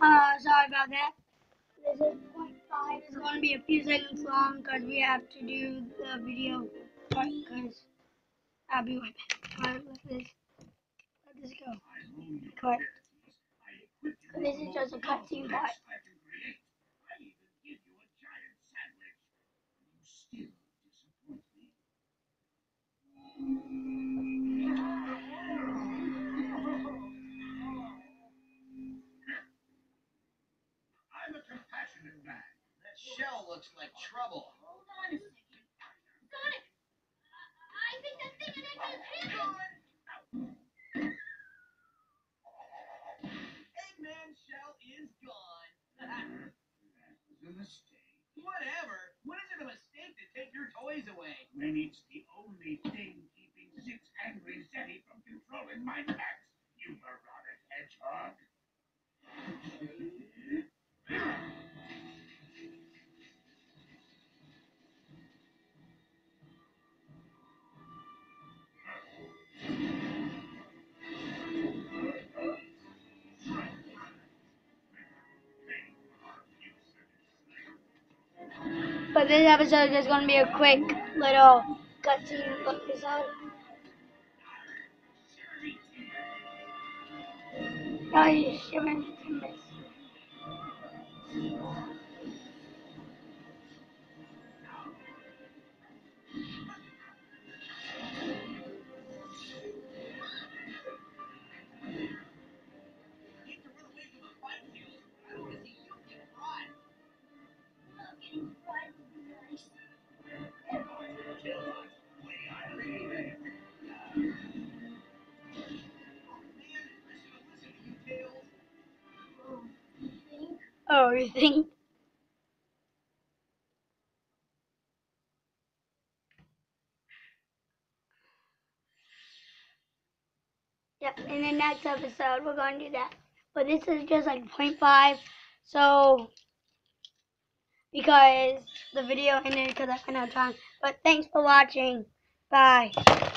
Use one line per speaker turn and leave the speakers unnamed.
Sorry about that. This is point 5. It's going to be a few seconds long because we have to do the video part. Because I'll be right back. Alright, let this go. Cut. This is just a cutscene part.
I'm a compassionate man. That shell looks like trouble. Hold on a second. Sonic! I think that thing in Eggman's head! Eggman's shell is gone. That's a mistake. Whatever. When is it a mistake to take your toys away? When it's the only thing keeping 6 angry Zeddy from controlling my pets, you moronic hedgehog.
But this episode is going to be a quick little cutscene episode. Oh, you shivering from this. Oh, you think? Yep, in the next episode we're going to do that. But this is just like 0.5, so because the video ended because I ran out of time. But thanks for watching. Bye.